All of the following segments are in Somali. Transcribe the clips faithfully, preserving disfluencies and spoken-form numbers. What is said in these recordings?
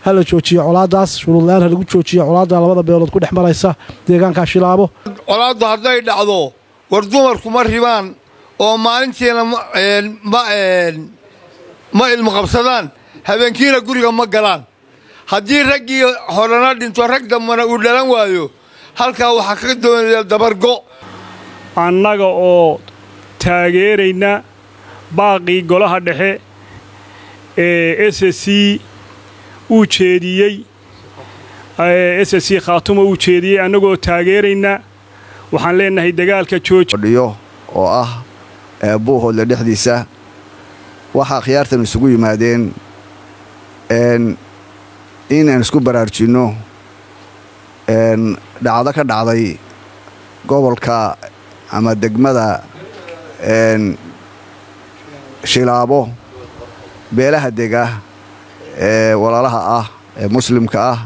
hala joojiyo colaadaas shuruud la'aan lagu joojiyo colaada labada beelood ku dhexmaraysa deegaanka Shilaabo. colaadu hadday dhacdo war dumarku ma ribaan oo maalintiina ma ma ilmo qabsadaan habeenkiina guriga ma galaan haddii raggii horena dhinto rag dambana uu dhalan waayo halkaa waxaa ka doonaya dabargo annaga oo taageerayna baaqii golaha dhexe ee S S C uu jeediyey S S C Khaatumo uu jeediyey annagoo taageerayna waxaan leenahay dagaalka joojiyo oo ah buuhood la dhexdiisa waxa khiyaartan isugu yimaadeen een inaan isku baraarjino een dhacdo ka dhacday gobolka ama degmada een Shilaabo beelaha dega ee walaalaha ah ee muslimka ah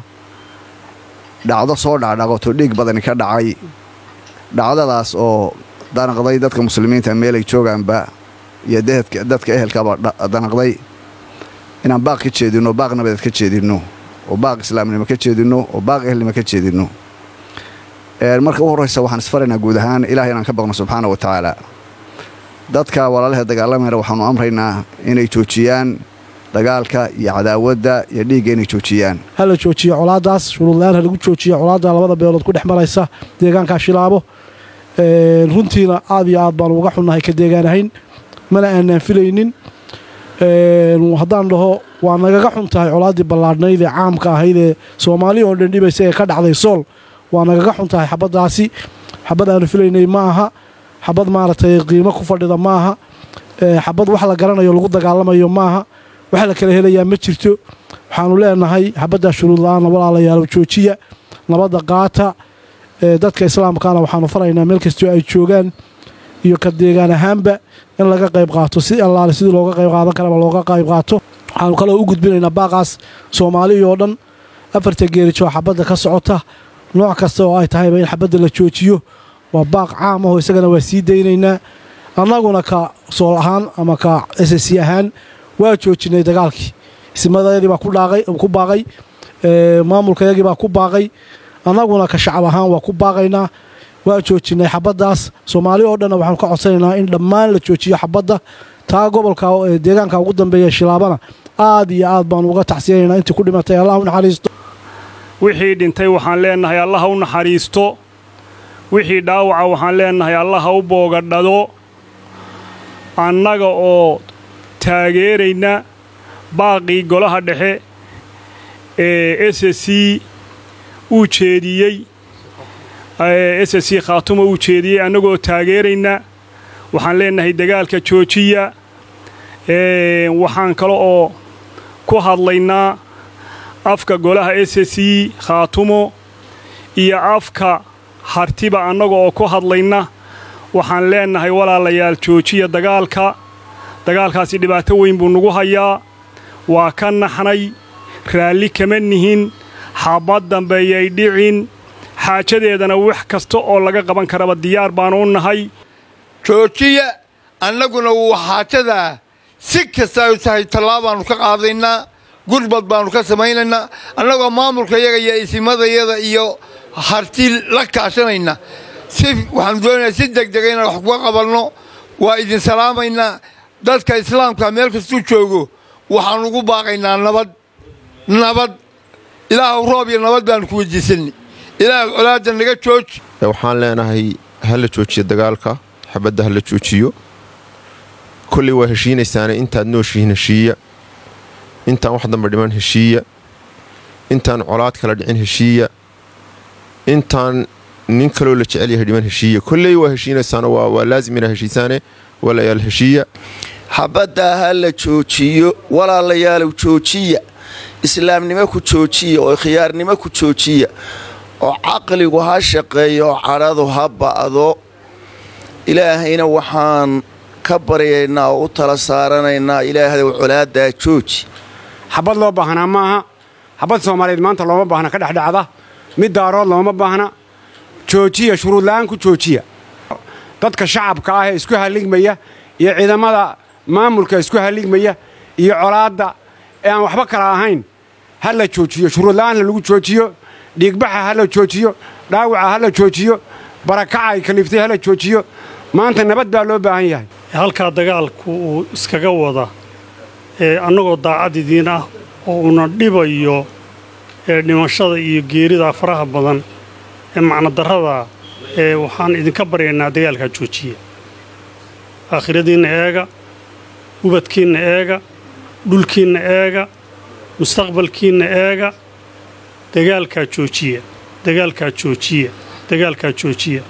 dhacdo soo dhacdhagoto dhig badan ka dhacay dhacdadaas oo danaqday dadka muslimiinta meel ay joogaanba iyo dadka dadka ehelka danaqday inaan baaq ka jeedino baaq nabadeed ka jeedino oo baaq islaamnimo ka jeedino oo baaq ehelnimo ka jeedino ee marka ugu horeysa waxaan isfaraynaa guud ahaan ilaahay inaan ka baqno subxaanahu wa ta'aala dadka walaalaha dagaalamaya waxaanu amraynaa inay joojiyaan dagaalka iyo cadaawadda iyo dhiigga inay joojiyaan hala joojiyo colaadaas shuruud la'aan lagu joojiyo colaada labada beelood ku dhexmaraysa deegaanka Shilaabo ee runtiina aad iyo aad baan uga xunnahay ka deegaanahayn mana aanan filaynin ee haddaan dhaho waa nagaga xuntahay colaadii ballaadhnayd ee caamka ahayd ee Soomaaliya oo dhan dhibaysa ee ka dhacday Sool waa nagaga xuntahay xabadaasi xabad aan filaynay ma aha xabad maartay qiimo ku fadhida ma aha ee xabad wax la garanayo lagu dagaalamayo ma aha waxa la kala helayaa ma jirto waxaanu leenahay xabada shuruud la'aan walaalayaal joojiya nabada qaata ee dadka islaamkaana waxaanu faraynaa meel kastoo ay joogaan iyo ka deegaan ahaanba in laga qayb qaato si Allah sidii looga qayb qaadan karo looga qayb qaato waxaanu kala u gudbinaynaa baaqaas Soomaaliya oo dhan afarta geerijo xabada ka socota nooc kasta oo ay tahay in xabada la joojiyo waa baaq caam ah oo isagana waa sii deynaynaa annaguna ka sool ahaan ama ka S S C ahaan waa joojinay dagaalkii ismadayadii baa ku dhaaqay ku baaqay ee maamulkayagii baa ku baaqay annaguna ka shacab ahaan waa ku baaqaynaa waa joojinay xabadaas Soomaaliya oo dhan waxaan ka codsanaynaa in dhammaan la joojiyo xabada taa gobolka ee deegaanka ugu dambeeya Shilaabana aad iyo aad baan uga taxsiinaynaa intii ku dhimatay Allah u naxariisto wixii dhintay waxaan leenahay Allah u naxariisto wixii dhaawaca waxaan leenahay Allah u boogadhado annaga oo taageerayna baaqii golaha dhexe ee S S C uu jeediyey S S C Khaatumo uu jeediyey annagoo taageerayna waxaan leenahay dagaalka joojiya ee waxaan kale oo ku hadlaynaa afka golaha S S C Khaatumo iyo afka hartiba annaga oo ku hadlayna waxaan leenahay walaalayaal joojiya dagaalka dagaalkaasi dhibaato weyn buu nagu hayaa waa ka naxnay raalli kama nihin xabad dambeeyay dhicin xaajadeedana wax kasta oo laga qaban karaba diyaar baan u nahay joojiya annaguna waxaajada si kasta ay tahay talaabaan ka qaadaynaa gudbad baan ka samaynaynaa annagoo maamulka iyaga iyo isimadayada iyo harti la kaashanayna si waxaan doonayaa si degdeg ah wax ku qabanno waa idin salaamaynaa dadka islaamka meel kasta joogo waxaan ugu baaqaynaa nabad nabad ilaahu roob iyo nabad baan ku wajisannay ilaahu colaada naga jooj waxaan leenahay hal joojiyo dagaalka xabada hal joojiyo kulli waa heshiinaysaana intaad nooshiin heshiiya intaan wax dambe dhiman heshiiya intaan colaad kala dhicin heshiiya intaan nin kale la jecel yahay dhiman heshiiya kulli waa heshiinaysaana waa waa laazim inaa heshiisaane walaalayaal heshiiya xabada hal joojiyo walaalayaal joojiya islaamnimo ku joojiya oo khiyaarnimo ku joojiya oo caqligu ha shaqeeyo caradu ha baado ilaahayna waxaan ka baryaynaa oo u tala saaranaynaa ilaahay colaada jooji xabad loo baahnaa maaha xabad Soomaaliyeed maanta looma baahna ka dhaxdhacda mid daarood looma baahna joojiya shuruud la'aan ku joojiya dadka shacabka ah ee isku haligmaya iyo ciidamada maamulka isku haligmaya iyo colaada ee aan waxba kala ahayn ha la joojiyo shuruud la'aan lagu joojiyo dhiigbaxa ha la joojiyo dhaawaca ha la joojiyo barakaca ay kaliftay ha la joojiyo maanta nabad baa loo baahan yahay halkaa dagaalku uu iskaga wada ee annagoo daacad idiin ah oo una dhibayo ee dhimashada iyo geerida faraha badan ee macna darrada ee waxaan idinka baryaynaa dagaalka joojiya aakhiradiinna eega ubadkiinna eega dhulkiinna eega mustaqbalkiinna eega dagaalka joojiya dagaalka joojiya dagaalka joojiya